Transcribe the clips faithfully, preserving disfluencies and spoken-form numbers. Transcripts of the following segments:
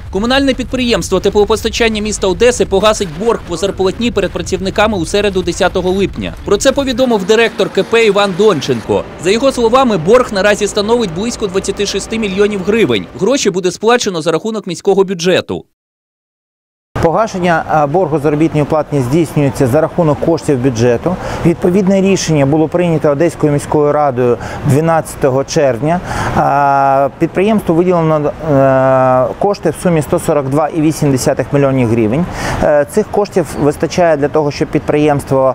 Комунальне підприємство теплопостачання міста Одеси погасить борг по зарплатні перед працівниками у середу десятого липня. Про це повідомив директор КП Іван Донченко. За його словами, борг наразі становить близько двадцяти шести мільйонів гривень. Гроші буде сплачено за рахунок міського бюджету. Погашення боргу заробітної плати здійснюється за рахунок коштів бюджету. Відповідне рішення було прийнято Одеською міською радою дванадцятого червня. Підприємству виділено кошти в сумі сто сорок два цілих вісім десятих мільйонів гривень. Цих коштів вистачає для того, щоб підприємство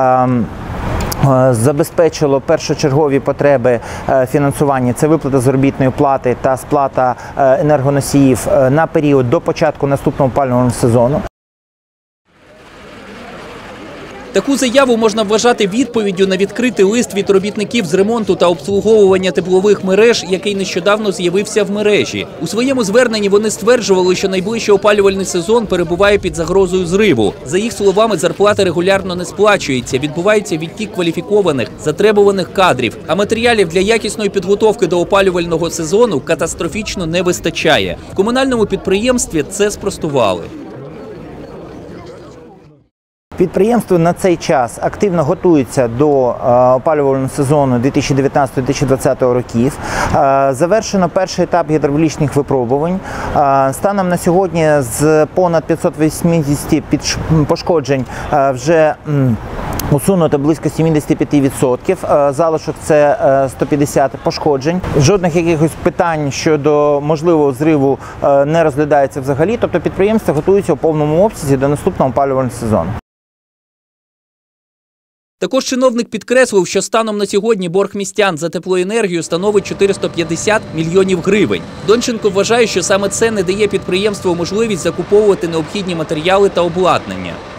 забезпечило першочергові потреби фінансування – це виплата заробітної плати та сплата енергоносіїв на період до початку наступного опалювального сезону. Таку заяву можна вважати відповіддю на відкритий лист від робітників з ремонту та обслуговування теплових мереж, який нещодавно з'явився в мережі. У своєму зверненні вони стверджували, що найближчий опалювальний сезон перебуває під загрозою зриву. За їх словами, зарплата регулярно не сплачується, відбувається відтік кваліфікованих, затребуваних кадрів, а матеріалів для якісної підготовки до опалювального сезону катастрофічно не вистачає. В комунальному підприємстві це спростували. Підприємство на цей час активно готується до опалювального сезону дві тисячі дев'ятнадцятого - дві тисячі двадцятого років. Завершено перший етап гідравлічних випробувань. Станом на сьогодні з понад п'ятсот вісімдесят пошкоджень вже усунуто близько сімдесят п'ять відсотків. Залишок – це сто п'ятдесят пошкоджень. Жодних якихось питань щодо можливого зриву не розглядається взагалі. Тобто підприємство готується у повному обсязі до наступного опалювального сезону. Також чиновник підкреслив, що станом на сьогодні борг містян за теплоенергію становить чотириста п'ятдесят мільйонів гривень. Донченко вважає, що саме це не дає підприємству можливість закуповувати необхідні матеріали та обладнання.